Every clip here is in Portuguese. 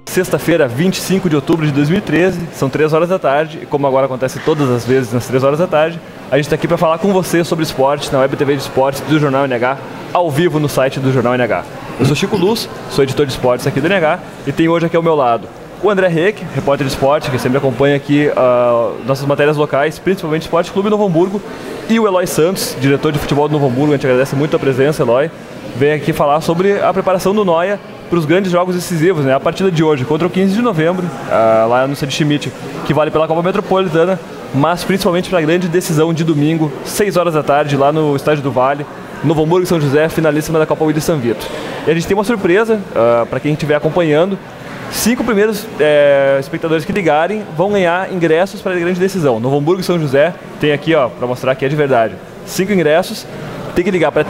Sexta-feira, 25 de outubro de 2013, são 3 horas da tarde, e como agora acontece todas as vezes nas 3 horas da tarde, a gente está aqui para falar com você sobre esporte na Web TV de Esportes do Jornal NH, ao vivo no site do Jornal NH. Eu sou Chico Luz, sou editor de esportes aqui do NH, e tenho hoje aqui ao meu lado o André Reck, repórter de esporte, que sempre acompanha aqui nossas matérias locais, principalmente Esporte Clube Novo Hamburgo, e o Eloy Santos, diretor de futebol do Novo Hamburgo. A gente agradece muito a presença, Eloy. Vem aqui falar sobre a preparação do Noia para os grandes jogos decisivos, né? A partida de hoje contra o 15 de novembro, lá no Sede Schmidt, que vale pela Copa Metropolitana, mas principalmente para a grande decisão de domingo, 6 horas da tarde, lá no Estádio do Vale, Novo Hamburgo e São José, finalíssima da Copa Willis San Vito. E a gente tem uma surpresa para quem estiver acompanhando. 5 primeiros espectadores que ligarem vão ganhar ingressos para a grande decisão. Novo Hamburgo e São José, tem aqui para mostrar que é de verdade. 5 ingressos, tem que ligar para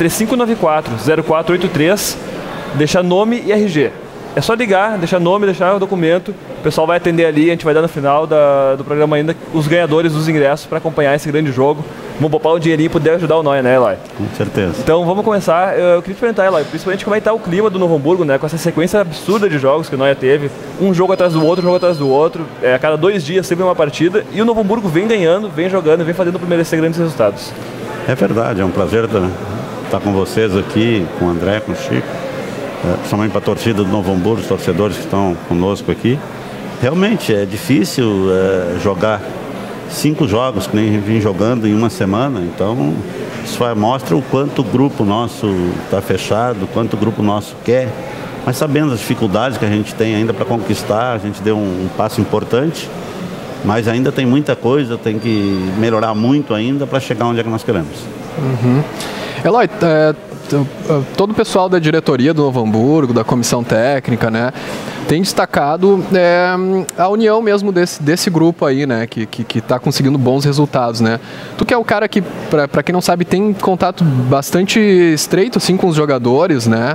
3594-0483, deixar nome e RG. É só ligar, deixar nome, deixar o documento, o pessoal vai atender ali, a gente vai dar no final do programa ainda os ganhadores dos ingressos para acompanhar esse grande jogo. Vamos poupar um dinheirinho e poder ajudar o Noia, né, Eloy? Com certeza. Então vamos começar. Eu queria te perguntar, Eloy, principalmente como é que está o clima do Novo Hamburgo, né? Com essa sequência absurda de jogos que o Noia teve, um jogo atrás do outro, a cada 2 dias sempre uma partida, e o Novo Hamburgo vem ganhando, vem jogando, vem fazendo por merecer grandes resultados. É verdade, é um prazer estar com vocês aqui, com o André, com o Chico, principalmente para a torcida do Novo Hamburgo, os torcedores que estão conosco aqui. Realmente é difícil jogar 5 jogos que nem vim jogando em uma semana, então isso mostra o quanto o grupo nosso está fechado, o quanto o grupo nosso quer, mas sabendo as dificuldades que a gente tem ainda para conquistar, a gente deu um passo importante, mas ainda tem muita coisa, tem que melhorar muito ainda para chegar onde é que nós queremos. Eloy, todo o pessoal da diretoria do Novo Hamburgo, da comissão técnica, né, tem destacado a união mesmo desse grupo aí, né, que está conseguindo bons resultados, né. Tu que é o cara que, para quem não sabe, tem contato bastante estreito assim com os jogadores, né.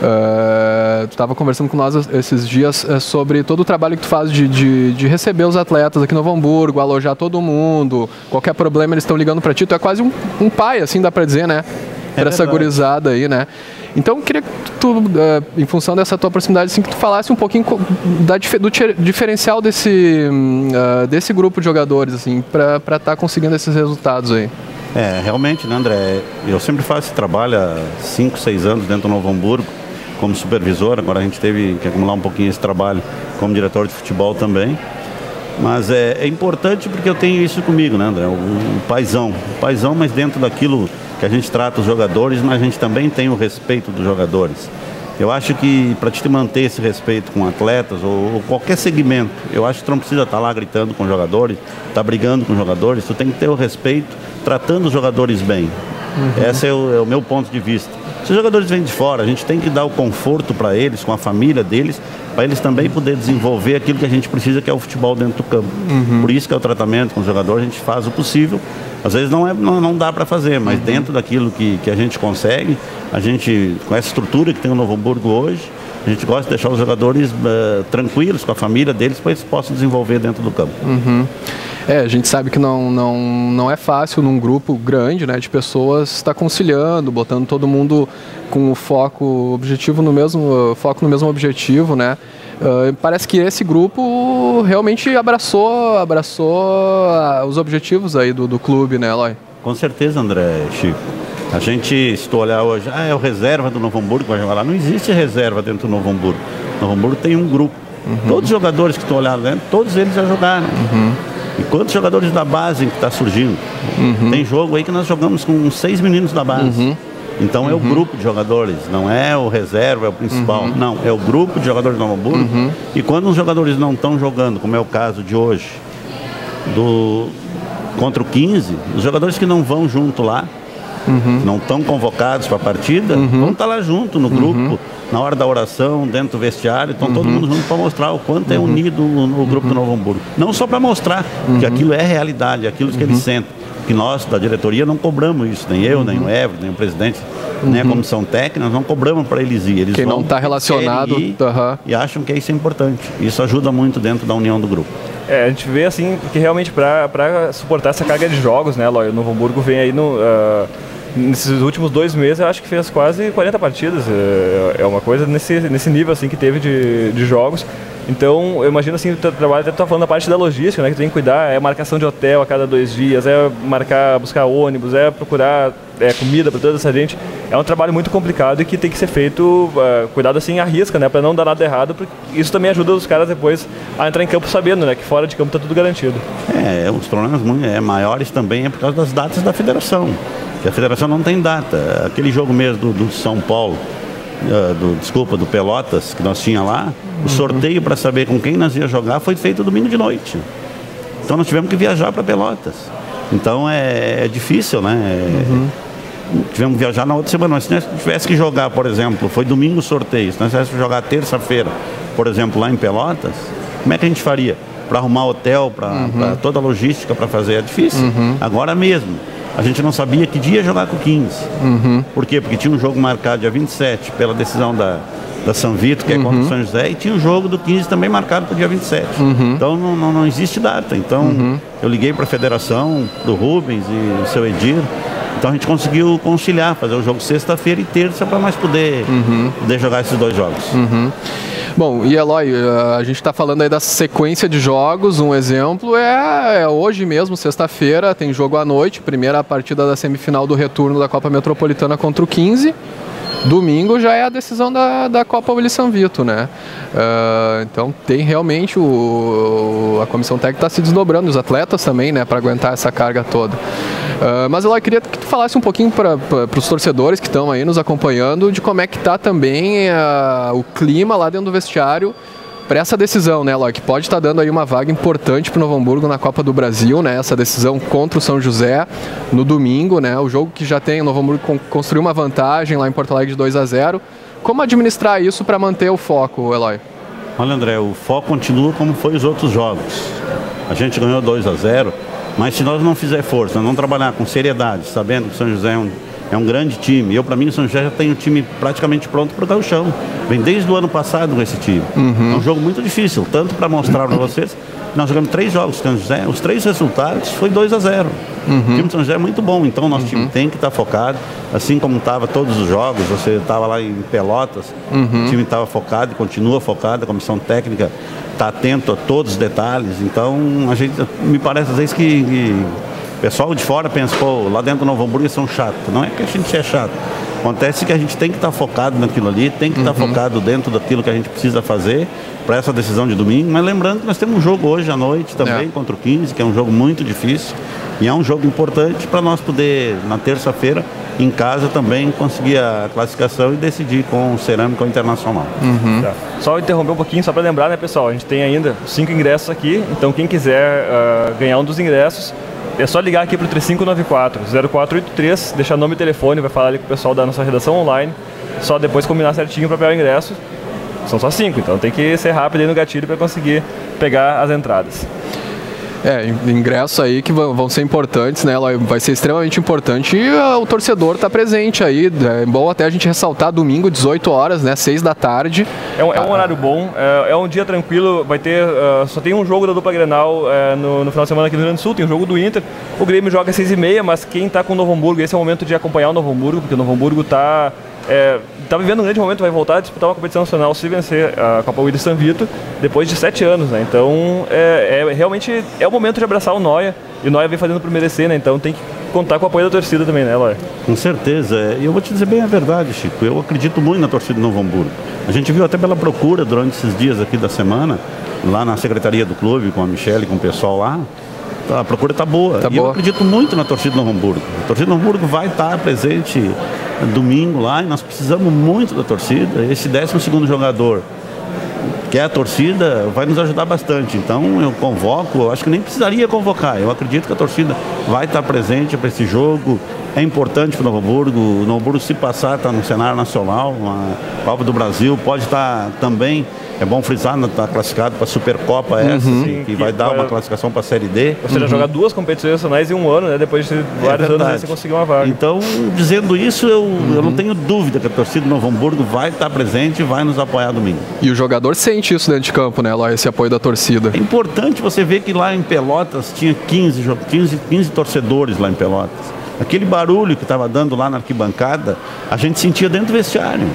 Tu estava conversando com nós esses dias sobre todo o trabalho que tu faz de receber os atletas aqui no Novo Hamburgo, alojar todo mundo, qualquer problema eles estão ligando para ti. Tu é quase um pai, assim dá para dizer, né, para essa gurizada aí, né. Então, eu queria que tu, em função dessa tua proximidade, assim, que tu falasse um pouquinho do diferencial desse grupo de jogadores, assim, para estar conseguindo esses resultados aí. Realmente, né, André? Eu sempre faço esse trabalho há 5, 6 anos dentro do Novo Hamburgo, como supervisor. Agora a gente teve que acumular um pouquinho esse trabalho como diretor de futebol também. Mas é importante porque eu tenho isso comigo, né, André? O paizão, mas dentro daquilo que a gente trata os jogadores, mas a gente também tem o respeito dos jogadores. Eu acho que para te manter esse respeito com atletas ou qualquer segmento, eu acho que tu não precisa estar lá gritando com os jogadores, estar brigando com os jogadores, tu tem que ter o respeito tratando os jogadores bem. Esse é o meu ponto de vista. Se os jogadores vêm de fora, a gente tem que dar o conforto para eles, com a família deles, para eles também poderem desenvolver aquilo que a gente precisa, que é o futebol dentro do campo. Por isso que é o tratamento com os jogadores, a gente faz o possível. Às vezes não dá para fazer, mas dentro daquilo que a gente consegue, a gente, com essa estrutura que tem o Novo Hamburgo hoje, a gente gosta de deixar os jogadores tranquilos com a família deles, para eles possam desenvolver dentro do campo. A gente sabe que não é fácil num grupo grande, né, de pessoas estar conciliando, botando todo mundo com o foco no mesmo objetivo, né. Parece que esse grupo realmente abraçou os objetivos aí do clube, né, Eloy? Com certeza, André, Chico. A gente, se tu olhar hoje, é o reserva do Novo Hamburgo que vai jogar lá. Não existe reserva dentro do Novo Hamburgo. O Novo Hamburgo tem um grupo. Todos os jogadores que tu olhar dentro, todos eles já jogaram. E quantos jogadores da base que está surgindo? Tem jogo aí que nós jogamos com 6 meninos da base. Então é o grupo de jogadores, não é o reserva, é o principal. Não, é o grupo de jogadores do Novo Hamburgo. E quando os jogadores não estão jogando, como é o caso de hoje, contra o 15, os jogadores que não vão junto lá, não estão convocados para a partida, vão estar lá junto no grupo, na hora da oração, dentro do vestiário, estão todo mundo junto para mostrar o quanto é unido no grupo do Novo Hamburgo. Não só para mostrar que aquilo é realidade, aquilo que eles sentem. Que nós, da diretoria, não cobramos isso, nem eu, nem o Everton, nem o presidente, nem a comissão técnica, nós não cobramos para eles ir. Eles quem não está relacionado e acham que isso é importante. Isso ajuda muito dentro da união do grupo. A gente vê assim, porque realmente para suportar essa carga de jogos, né, Eloy, o Novo Hamburgo vem aí nesses últimos 2 meses, eu acho que fez quase 40 partidas, é uma coisa nesse nível assim que teve de jogos. Então, eu imagino assim, o teu trabalho, até tu tá falando da parte da logística, né, que tu tem que cuidar, é marcação de hotel a cada 2 dias, é buscar ônibus, é procurar comida para toda essa gente. É um trabalho muito complicado e que tem que ser feito, cuidado assim, à risca, né, para não dar nada errado, porque isso também ajuda os caras depois a entrar em campo sabendo, né, que fora de campo tá tudo garantido. Os problemas maiores também é por causa das datas da federação, que a federação não tem data. Aquele jogo mesmo do São Paulo, do Pelotas, que nós tinha lá, o sorteio para saber com quem nós ia jogar foi feito domingo de noite. Então nós tivemos que viajar para Pelotas. Então é difícil, né? Tivemos que viajar na outra semana. Mas se nós tivesse que jogar, por exemplo, foi domingo o sorteio, se nós tivéssemos que jogar terça-feira, por exemplo, lá em Pelotas, como é que a gente faria? Para arrumar hotel, para toda a logística para fazer, é difícil. Agora mesmo, a gente não sabia que dia jogar com o 15. Por quê? Porque tinha um jogo marcado dia 27 pela decisão da São Vito, que é contra o São José, e tinha o jogo do 15 também marcado para o dia 27. Então não existe data. Então eu liguei para a federação, do Rubens e o seu Edir. Então a gente conseguiu conciliar, fazer o jogo sexta-feira e terça para nós poder jogar esses 2 jogos. Bom, e Eloy, a gente está falando aí da sequência de jogos. Um exemplo é hoje mesmo, sexta-feira, tem jogo à noite, primeira partida da semifinal do retorno da Copa Metropolitana contra o 15. Domingo já é a decisão da Copa Willy São Vito, né? Então tem realmente a comissão técnica está se desdobrando, os atletas também, né, para aguentar essa carga toda. Mas eu queria que tu falasse um pouquinho para os torcedores que estão aí nos acompanhando de como é que está também o clima lá dentro do vestiário para essa decisão, né, Eloy, que pode estar dando aí uma vaga importante para o Novo Hamburgo na Copa do Brasil, né, essa decisão contra o São José no domingo, né, o jogo que já tem, o Novo Hamburgo construiu uma vantagem lá em Porto Alegre de 2-0. Como administrar isso para manter o foco, Eloy? Olha, André, o foco continua como foi os outros jogos. A gente ganhou 2-0, mas se nós não fizer força, não trabalhar com seriedade, sabendo que o São José é um grande time. Para mim, o São José já tem o time praticamente pronto para o gauchão. Vem desde o ano passado com esse time. É um jogo muito difícil, tanto para mostrar para vocês. Nós jogamos 3 jogos com o São José, os 3 resultados foi 2-0. O time do São José é muito bom, então nosso time tem que estar focado, assim como estava todos os jogos. Você estava lá em Pelotas, o time estava focado e continua focado, a comissão técnica está atento a todos os detalhes. Então, me parece às vezes que o pessoal de fora pensa, lá dentro do Novo Hamburgo eles são chatos. Não é que a gente é chato. Acontece que a gente tem que estar focado naquilo ali, tem que estar focado dentro daquilo que a gente precisa fazer para essa decisão de domingo. Mas lembrando que nós temos um jogo hoje à noite também contra o 15, que é um jogo muito difícil. E é um jogo importante para nós poder, na terça-feira, em casa também, conseguir a classificação e decidir com o Cerâmica ou Internacional. Tá. Só interromper um pouquinho, só para lembrar, né, pessoal? A gente tem ainda 5 ingressos aqui, então quem quiser ganhar um dos ingressos, é só ligar aqui para o 3594-0483, deixar nome e telefone, vai falar ali com o pessoal da nossa redação online, só depois combinar certinho para pegar o ingresso. São só 5, então tem que ser rápido aí no gatilho para conseguir pegar as entradas. Ingressos aí que vão ser importantes, né? Vai ser extremamente importante e o torcedor está presente aí. É bom até a gente ressaltar domingo, 18 horas, né? 6 da tarde. É um horário bom, é um dia tranquilo. Vai ter, só tem um jogo da dupla Grenal no final de semana aqui no Rio Grande do Sul, tem um jogo do Inter. O Grêmio joga às 6h30, mas quem está com o Novo Hamburgo, esse é o momento de acompanhar o Novo Hamburgo, porque o Novo Hamburgo está vivendo um grande momento, vai voltar a disputar uma competição nacional se vencer a Copa Willy São Vito depois de 7 anos, né? Então realmente é o momento de abraçar o Noia, e o Noia vem fazendo por merecer, né? Então tem que contar com o apoio da torcida também, né, Eloy? Com certeza, e eu vou te dizer bem a verdade, Chico, eu acredito muito na torcida do Novo Hamburgo. A gente viu até pela procura durante esses dias aqui da semana, lá na secretaria do clube, com a Michele, com o pessoal lá, a procura está boa. Eu acredito muito na torcida do Novo Hamburgo. A torcida do Novo Hamburgo vai estar presente domingo lá, e nós precisamos muito da torcida. Esse 12º jogador, que é a torcida, vai nos ajudar bastante. Então eu convoco, eu acho que nem precisaria convocar. Eu acredito que a torcida vai estar presente para esse jogo. É importante para o Novo Hamburgo. O Novo Hamburgo, se passar, está no cenário nacional, uma Copa do Brasil, pode estar também. É bom frisar, está classificado para a Supercopa que vai dar uma classificação para a Série D. Ou seja, jogar 2 competições nacionais em um ano, né? Depois de vários anos você conseguiu uma vaga. Então, dizendo isso, eu não tenho dúvida que a torcida do Novo Hamburgo vai estar presente e vai nos apoiar domingo. E o jogador sente isso dentro de campo, né, Eloy, esse apoio da torcida. É importante você ver que lá em Pelotas tinha 15 torcedores lá em Pelotas. Aquele barulho que estava dando lá na arquibancada, a gente sentia dentro do vestiário.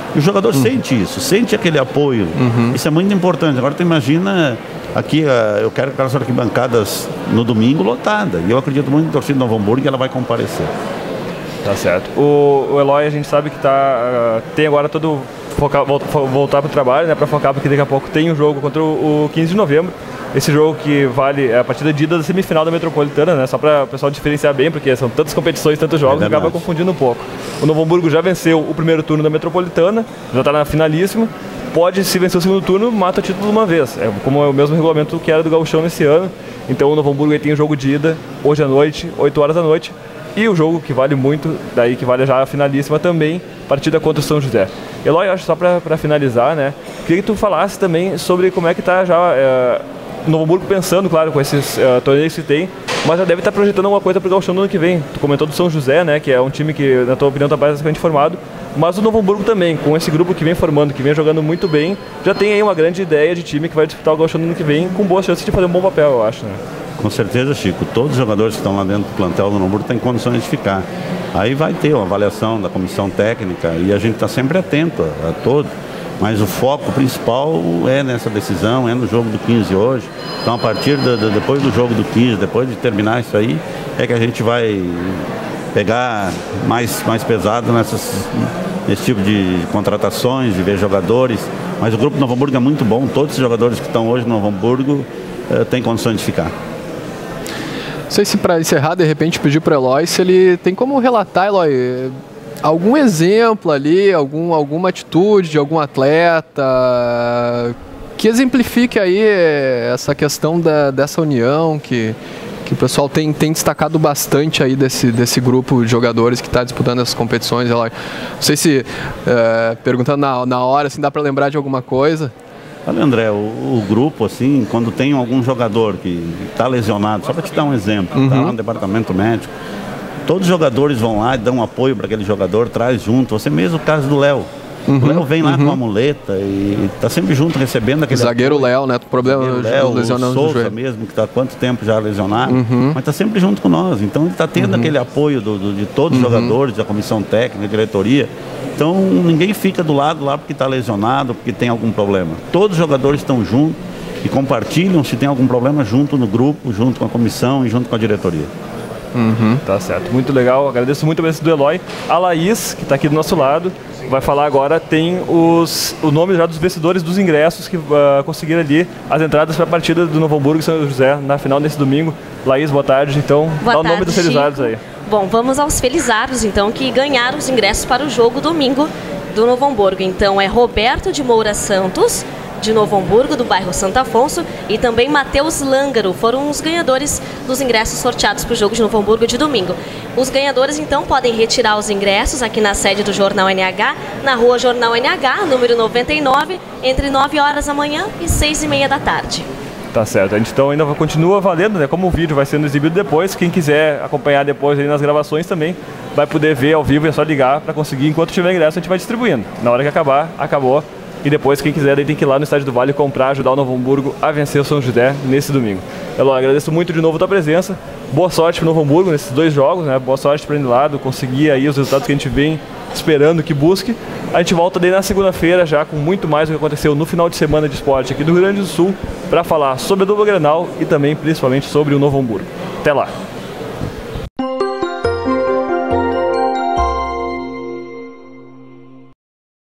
E o jogador sente isso, sente aquele apoio. Isso é muito importante. Agora tu imagina aqui, eu quero aquelas arquibancadas no domingo lotada. E eu acredito muito na torcida do Novo Hamburgo e ela vai comparecer. Tá certo. O Eloy, a gente sabe que tem agora todo voltar para o trabalho, né, para focar, porque daqui a pouco tem um jogo contra o 15 de novembro. Esse jogo que vale a partida de ida da semifinal da Metropolitana, né? Só para o pessoal diferenciar bem, porque são tantas competições, tantos jogos, acaba confundindo um pouco. O Novo Hamburgo já venceu o primeiro turno da Metropolitana, já está na finalíssima. Pode, se vencer o segundo turno, mata o título de uma vez. Como é o mesmo regulamento que era do Gauchão nesse ano. Então o Novo Hamburgo aí tem o jogo de ida, hoje à noite, 8 horas da noite. E o jogo que vale muito, daí que vale já a finalíssima também, partida contra o São José. Eloy, acho só para finalizar, né? Queria que tu falasse também sobre como é que está já o Novo Hamburgo pensando, claro, com esses torneios que tem, mas já deve estar projetando alguma coisa para o Gauchão no ano que vem. Tu comentou do São José, né? Que é um time que, na tua opinião, está basicamente formado. Mas o Novo Hamburgo também, com esse grupo que vem formando, que vem jogando muito bem, já tem aí uma grande ideia de time que vai disputar o Gauchão no ano que vem, com boas chances de fazer um bom papel, eu acho, né? Com certeza, Chico. Todos os jogadores que estão lá dentro do plantel do Novo Hamburgo têm condições de ficar. Aí vai ter uma avaliação da comissão técnica e a gente está sempre atento a todos. Mas o foco principal é nessa decisão, é no jogo do 15 hoje. Então, a partir depois do jogo do 15, depois de terminar isso aí, é que a gente vai pegar mais pesado nesse tipo de contratações, de ver jogadores. Mas o grupo do Novo Hamburgo é muito bom. Todos os jogadores que estão hoje no Novo Hamburgo têm condições de ficar. Não sei se para encerrar, de repente, pedir para o Eloy se ele tem como relatar, Eloy, algum exemplo ali, alguma atitude de algum atleta que exemplifique aí essa questão dessa união que o pessoal tem destacado bastante aí desse grupo de jogadores que está disputando essas competições, Eloy. Não sei se, perguntando na hora, assim, dá para lembrar de alguma coisa? Olha, André, o grupo, assim, quando tem algum jogador que está lesionado, só para te dar um exemplo, está lá no departamento médico, todos os jogadores vão lá e dão apoio para aquele jogador, traz junto. Você mesmo, o caso do Léo. O Léo vem lá com a muleta e está sempre junto recebendo aquele zagueiro apoio. Léo, né? O problema lesionando o Souza mesmo, que está há quanto tempo já lesionado, mas está sempre junto com nós. Então ele está tendo aquele apoio de todos os jogadores, da comissão técnica, da diretoria. Então ninguém fica do lado lá porque está lesionado, porque tem algum problema. Todos os jogadores estão juntos e compartilham se tem algum problema junto no grupo, junto com a comissão e junto com a diretoria. Tá certo, muito legal. Agradeço muito a presença do Eloy. A Laís, que está aqui do nosso lado, vai falar agora, tem o nome já dos vencedores dos ingressos que conseguiram ali as entradas para a partida do Novo Hamburgo e São José na final desse domingo. Laís, boa tarde. Então, dá o nome dos felizardos aí. Bom, vamos aos felizardos, então, que ganharam os ingressos para o jogo domingo do Novo Hamburgo. Então, é Roberto de Moura Santos, de Novo Hamburgo, do bairro Santo Afonso, e também Matheus Lângaro, foram os ganhadores dos ingressos sorteados para o jogo de Novo Hamburgo de domingo. Os ganhadores, então, podem retirar os ingressos aqui na sede do Jornal NH, na rua Jornal NH, número 99, entre 9 horas da manhã e 6h30 da tarde. Tá certo, a gente então ainda continua valendo, né? Como o vídeo vai sendo exibido depois, quem quiser acompanhar depois aí nas gravações também vai poder ver ao vivo, é só ligar para conseguir. Enquanto tiver ingresso a gente vai distribuindo. Na hora que acabar, acabou. E depois, quem quiser, daí tem que ir lá no Estádio do Vale comprar, ajudar o Novo Hamburgo a vencer o São José nesse domingo. Eloy, agradeço muito de novo a tua presença. Boa sorte para o Novo Hamburgo nesses 2 jogos, né? Boa sorte para ele lado, conseguir aí os resultados que a gente vem esperando que busque. A gente volta daí na segunda-feira já com muito mais do que aconteceu no final de semana de esporte aqui do Rio Grande do Sul para falar sobre a dupla Grenal e também, principalmente, sobre o Novo Hamburgo. Até lá!